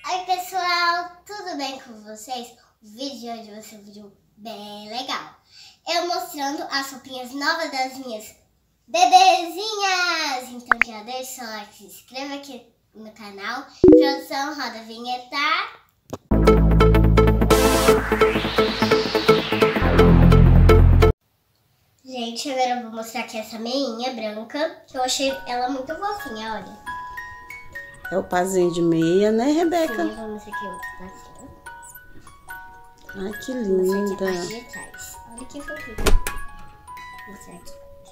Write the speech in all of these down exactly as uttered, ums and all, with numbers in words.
Oi pessoal, tudo bem com vocês? O vídeo de hoje vai ser um vídeo bem legal. Eu mostrando as roupinhas novas das minhas bebezinhas. Então já deixa o like, se inscreva aqui no canal. Produção, roda a vinheta. Gente, agora eu vou mostrar aqui essa meinha branca, que eu achei ela muito fofinha, olha. É o pazinho de meia, né, Rebeca? Sim, vamos aqui outro pazinho. Ai, que Vamos aqui a linda. parte de trás. Olha que fofinho. Vou mostrar aqui.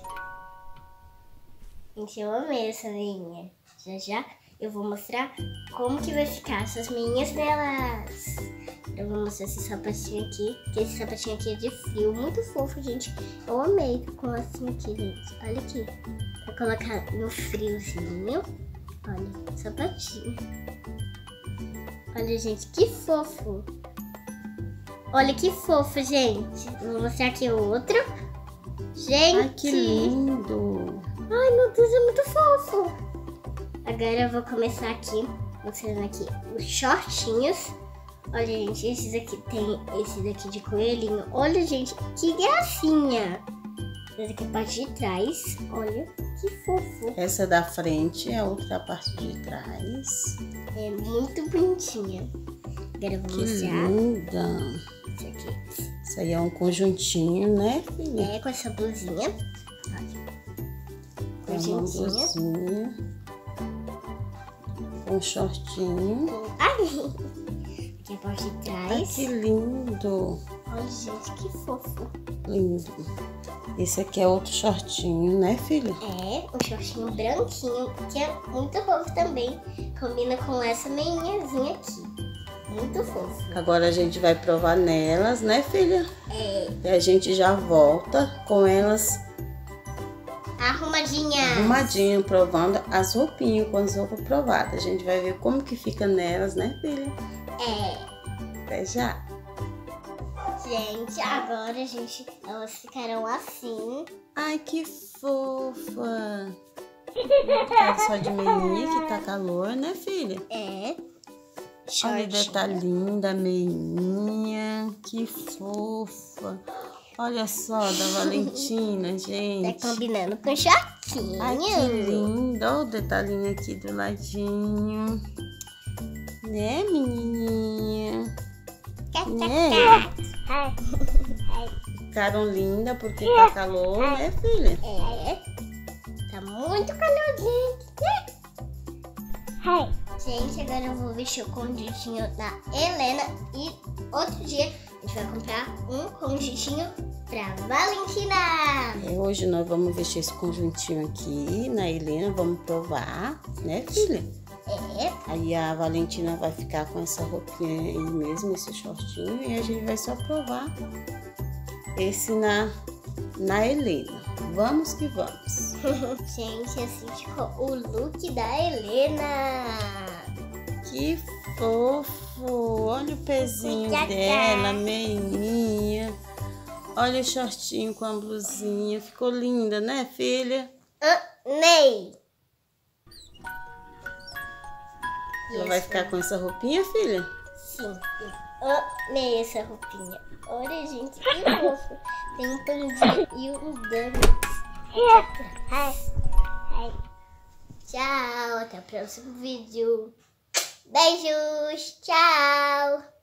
Gente, eu amei essa meinha. Já já eu vou mostrar como que vai ficar essas meinhas delas. Eu vou mostrar esse sapatinho aqui, que esse sapatinho aqui é de frio, muito fofo, gente. Eu amei com assim aqui, gente. Olha aqui, pra colocar no friozinho. Olha, sapatinho. Olha, gente, que fofo. Olha que fofo, gente. Vou mostrar aqui o outro. Gente. Ai, que lindo. Ai, meu Deus, é muito fofo. Agora eu vou começar aqui, mostrando aqui os shortinhos. Olha, gente, esses aqui tem esse daqui de coelhinho. Olha, gente, que gracinha. Esse aqui é a parte de trás. Olha, que fofo. Essa da frente, a outra da parte de trás. É muito bonitinha. Agora eu vou Que mostrar. linda. Isso aqui. Isso aí é um conjuntinho, né, filha? É, com essa blusinha. Olha. É uma blusinha. Um shortinho. Ai! Aqui a parte de trás. Ai, que lindo. Olha, gente, que fofo. Lindo. Esse aqui é outro shortinho, né, filha? É, um shortinho branquinho, que é muito fofo também. Combina com essa meinhazinha aqui. Muito fofo. Agora a gente vai provar nelas, né, filha? É. E a gente já volta com elas Arrumadinha. arrumadinho, provando as roupinhas com as roupas provadas. A gente vai ver como que fica nelas, né, filha? É. Até já. Gente, agora, gente, elas ficaram assim. Ai, que fofa. Tá só de meinha que tá calor, né, filha? É. Olha, Shortinho. tá linda a meinha. Que fofa. Olha só, da Valentina, gente. Tá combinando com shortinho. Ai, que linda. Olha o detalhinho aqui do ladinho. Né, menininha? Né? Ficaram lindas porque tá calor, né, filha? É. Tá muito calorzinho. Gente, agora eu vou vestir o conjuntinho da Helena. E outro dia a gente vai comprar um conjuntinho pra Valentina. É, hoje nós vamos vestir esse conjuntinho aqui na Helena, vamos provar, né, filha? É. Aí a Valentina vai ficar com essa roupinha aí mesmo, esse shortinho, e a gente vai só provar esse na, na Helena. Vamos que vamos. Gente, assim ficou o look da Helena. Que fofo! Olha o pezinho Tchau, dela, tchau. meinha. Olha o shortinho com a blusinha. Ficou linda, né, filha? Amei. Ela vai ficar com essa roupinha, filha? Sim, eu amei essa roupinha. Olha, gente, que fofo. Tem um pandinho e um donuts. Tchau, até o próximo vídeo. Beijos, tchau.